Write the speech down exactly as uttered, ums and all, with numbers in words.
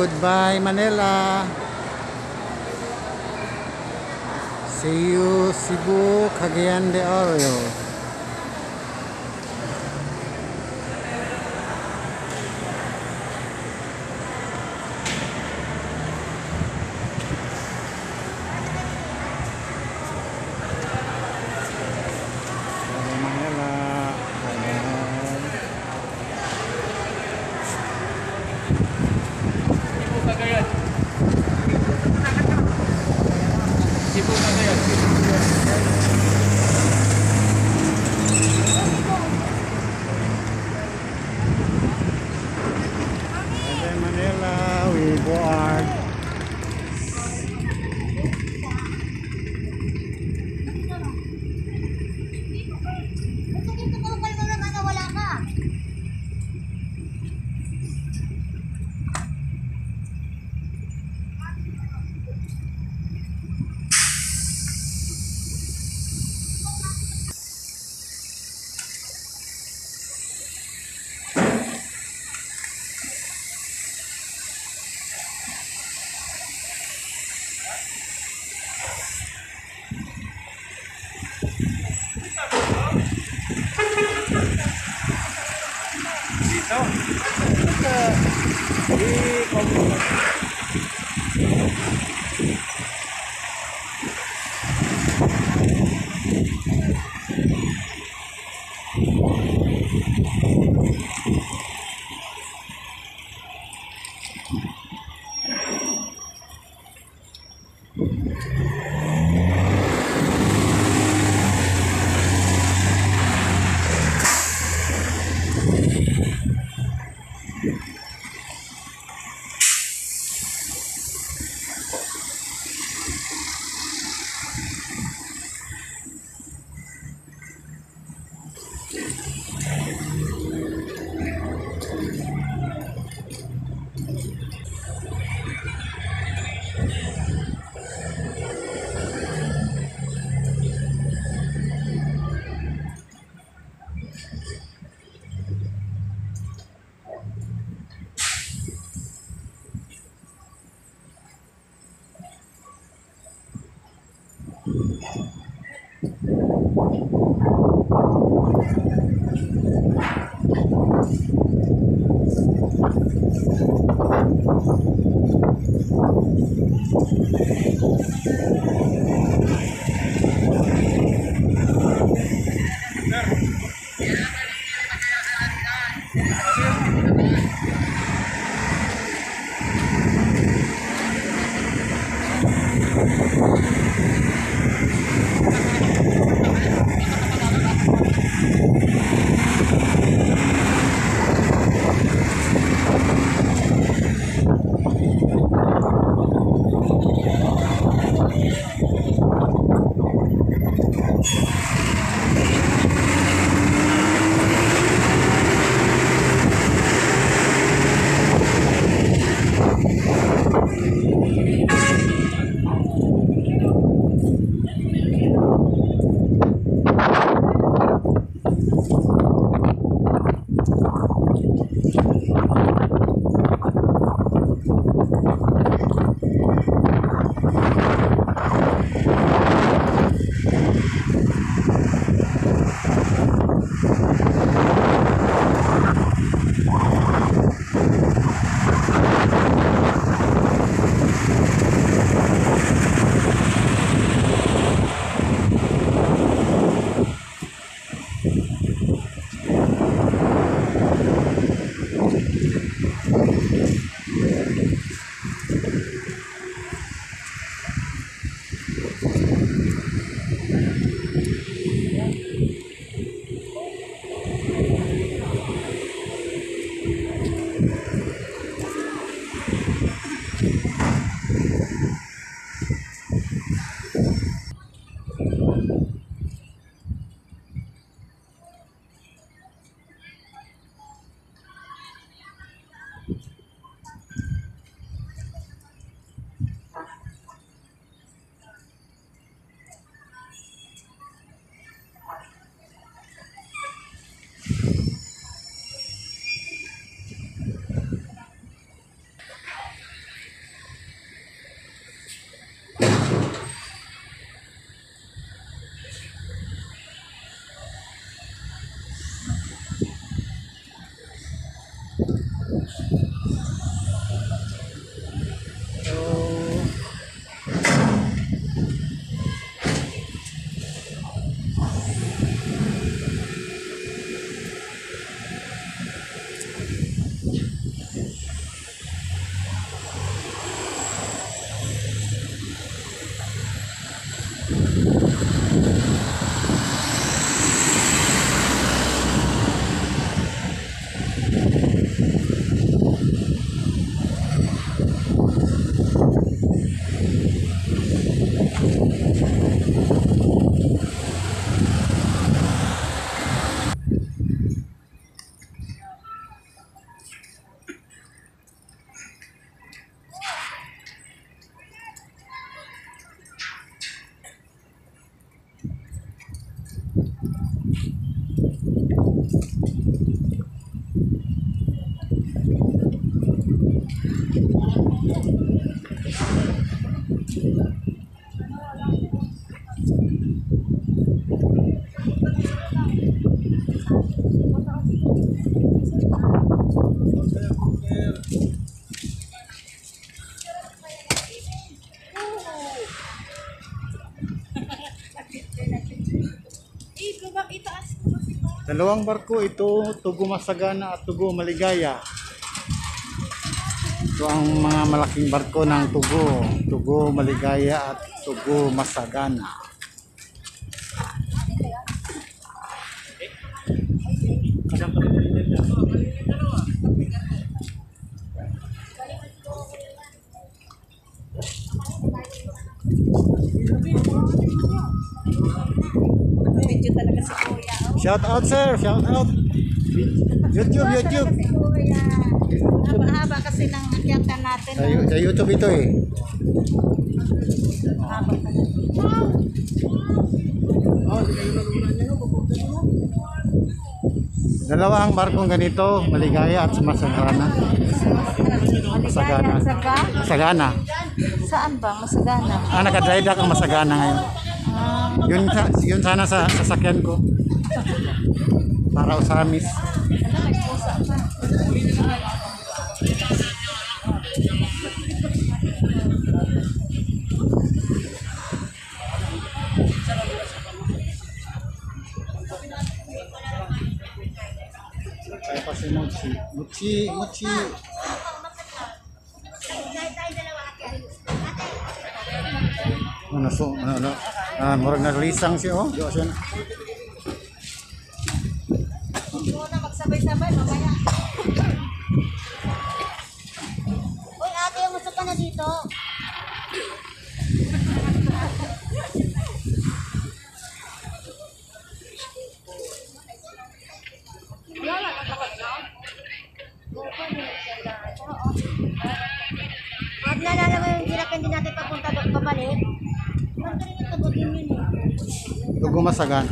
goodbye Manila. See you Cebu, Cagayan de Oro. Cebu Cagayan. Manila, we board. Dito. Di komputer. Dalawang barko ito, Tugo Masagana at Tugo Maligaya. Ito ang mga malaking barko ng Tugo, Tugo Maligaya at Tugo Masagana. Medyo talaga si Kuya. Shout out sir, shout out. YouTube, YouTube. Si Kuya. Haba-haba kasi ng akyatan natin. Sa, sa YouTube ito eh. Haba pa na. Dalawa ang barkong ganito, Maligaya at Masagana. Masagana. Saga? Masagana. Saan ba? Masagana. Ah, naka-dry dock ang Masagana ngayon. Ah, Yun, sa- yun sana sa sasakyan ko. Para usamis. ano, may pusa pa. Kaya pa si Mochi. Mochi, Mochi. Ano so, ano, ano. Ah, murag naglisang siya oh. Diyo siya. Hindi mo na magsabay-sabay, mamaya. Uy, ate, gusto ka na dito. Pag nalala mo yung direct hindi natin papunta doon pabalik, magaling yung tubugin yun eh. Tugo Masagana.